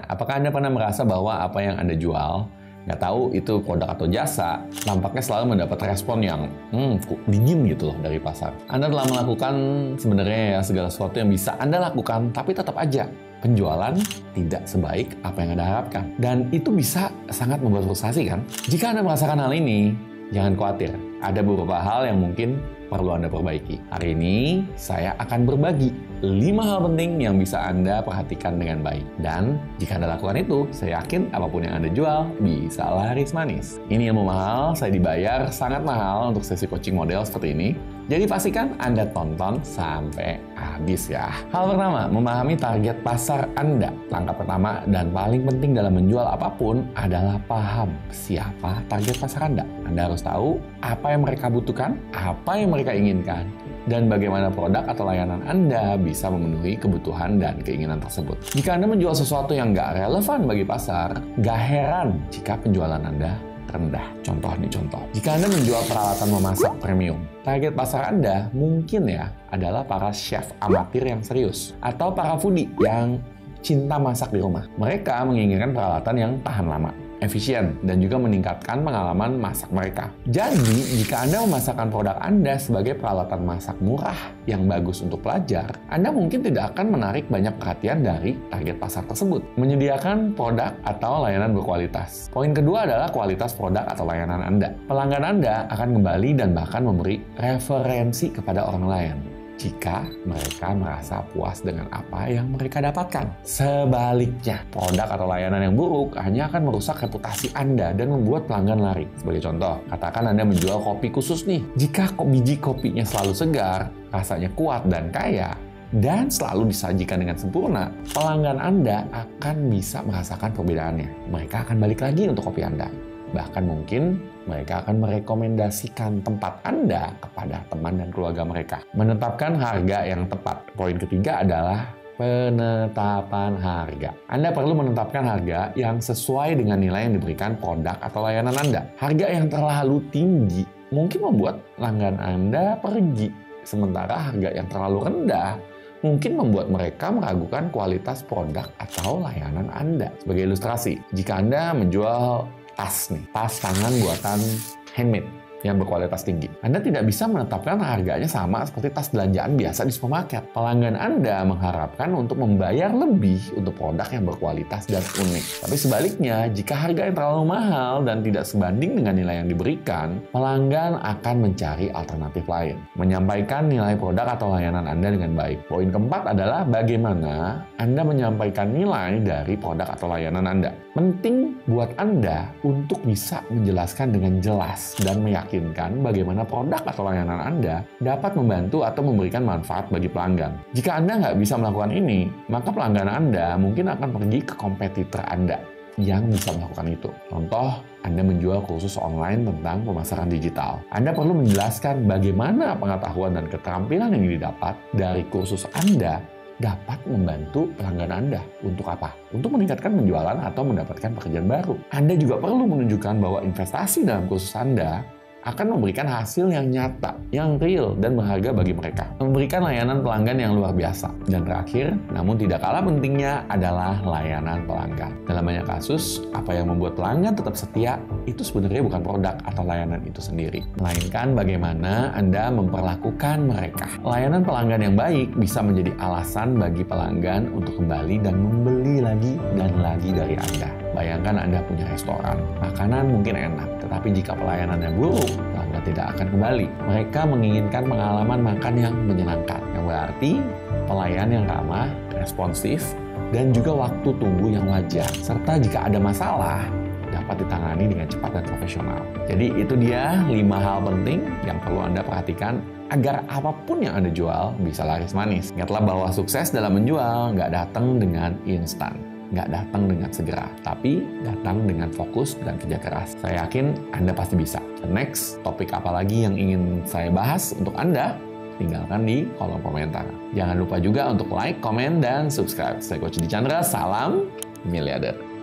apakah Anda pernah merasa bahwa apa yang Anda jual, nggak tahu itu produk atau jasa, tampaknya selalu mendapat respon yang dingin gitu loh dari pasar. Anda telah melakukan sebenarnya ya segala sesuatu yang bisa Anda lakukan, tapi tetap aja penjualan tidak sebaik apa yang Anda harapkan. Dan itu bisa sangat membuat frustasi kan? Jika Anda merasakan hal ini, jangan khawatir. Ada beberapa hal yang mungkin perlu Anda perbaiki. Hari ini, saya akan berbagi 5 hal penting yang bisa Anda perhatikan dengan baik. Dan jika Anda lakukan itu, saya yakin apapun yang Anda jual bisa laris manis. Ini ilmu mahal, saya dibayar sangat mahal untuk sesi coaching model seperti ini. Jadi pastikan Anda tonton sampai habis ya. Hal pertama, memahami target pasar Anda. Langkah pertama dan paling penting dalam menjual apapun adalah paham siapa target pasar Anda. Anda harus tahu apa yang mereka butuhkan, apa yang mereka inginkan, dan bagaimana produk atau layanan Anda bisa memenuhi kebutuhan dan keinginan tersebut. Jika Anda menjual sesuatu yang nggak relevan bagi pasar, nggak heran jika penjualan Anda rendah. Contoh. Jika Anda menjual peralatan memasak premium, target pasar Anda mungkin ya adalah para chef amatir yang serius atau para foodie yang cinta masak di rumah. Mereka menginginkan peralatan yang tahan lama, efisien, dan juga meningkatkan pengalaman masak mereka. Jadi, jika Anda memasarkan produk Anda sebagai peralatan masak murah yang bagus untuk pelajar, Anda mungkin tidak akan menarik banyak perhatian dari target pasar tersebut. Menyediakan produk atau layanan berkualitas. Poin kedua adalah kualitas produk atau layanan Anda. Pelanggan Anda akan kembali dan bahkan memberi referensi kepada orang lain jika mereka merasa puas dengan apa yang mereka dapatkan. Sebaliknya, produk atau layanan yang buruk hanya akan merusak reputasi Anda dan membuat pelanggan lari. Sebagai contoh, katakan Anda menjual kopi khusus nih. Jika biji kopinya selalu segar, rasanya kuat dan kaya, dan selalu disajikan dengan sempurna, pelanggan Anda akan bisa merasakan perbedaannya. Mereka akan balik lagi untuk kopi Anda. Bahkan mungkin mereka akan merekomendasikan tempat Anda kepada teman dan keluarga mereka. Menetapkan harga yang tepat. Poin ketiga adalah penetapan harga. Anda perlu menetapkan harga yang sesuai dengan nilai yang diberikan produk atau layanan Anda. Harga yang terlalu tinggi mungkin membuat pelanggan Anda pergi. Sementara harga yang terlalu rendah mungkin membuat mereka meragukan kualitas produk atau layanan Anda. Sebagai ilustrasi, jika Anda menjual tas tangan buatan handmade yang berkualitas tinggi. Anda tidak bisa menetapkan harganya sama seperti tas belanjaan biasa di supermarket. Pelanggan Anda mengharapkan untuk membayar lebih untuk produk yang berkualitas dan unik. Tapi sebaliknya, jika harga yang terlalu mahal dan tidak sebanding dengan nilai yang diberikan, pelanggan akan mencari alternatif lain. Menyampaikan nilai produk atau layanan Anda dengan baik. Poin keempat adalah bagaimana Anda menyampaikan nilai dari produk atau layanan Anda. Penting buat Anda untuk bisa menjelaskan dengan jelas dan meyakinkan bagaimana produk atau layanan Anda dapat membantu atau memberikan manfaat bagi pelanggan. Jika Anda nggak bisa melakukan ini, maka pelanggan Anda mungkin akan pergi ke kompetitor Anda yang bisa melakukan itu. Contoh, Anda menjual kursus online tentang pemasaran digital. Anda perlu menjelaskan bagaimana pengetahuan dan keterampilan yang didapat dari kursus Anda dapat membantu pelanggan Anda. Untuk apa? Untuk meningkatkan penjualan atau mendapatkan pekerjaan baru. Anda juga perlu menunjukkan bahwa investasi dalam kursus Anda akan memberikan hasil yang nyata, yang real, dan berharga bagi mereka. Memberikan layanan pelanggan yang luar biasa. Dan terakhir, namun tidak kalah pentingnya adalah layanan pelanggan. Dalam banyak kasus, apa yang membuat pelanggan tetap setia, itu sebenarnya bukan produk atau layanan itu sendiri. Melainkan bagaimana Anda memperlakukan mereka. Layanan pelanggan yang baik bisa menjadi alasan bagi pelanggan untuk kembali dan membeli lagi dan lagi dari Anda. Bayangkan Anda punya restoran, makanan mungkin enak, tetapi jika pelayanannya buruk, pelanggan tidak akan kembali. Mereka menginginkan pengalaman makan yang menyenangkan, yang berarti pelayan yang ramah, responsif, dan juga waktu tunggu yang wajar. Serta jika ada masalah, dapat ditangani dengan cepat dan profesional. Jadi itu dia 5 hal penting yang perlu Anda perhatikan agar apapun yang Anda jual bisa laris manis. Ingatlah bahwa sukses dalam menjual nggak datang dengan instan. Nggak datang dengan segera, tapi datang dengan fokus dan kerja keras. Saya yakin Anda pasti bisa. Next, topik apa lagi yang ingin saya bahas untuk Anda? Tinggalkan di kolom komentar. Jangan lupa juga untuk like, komen, dan subscribe. Saya Coach Dwi Chandra, salam miliarder.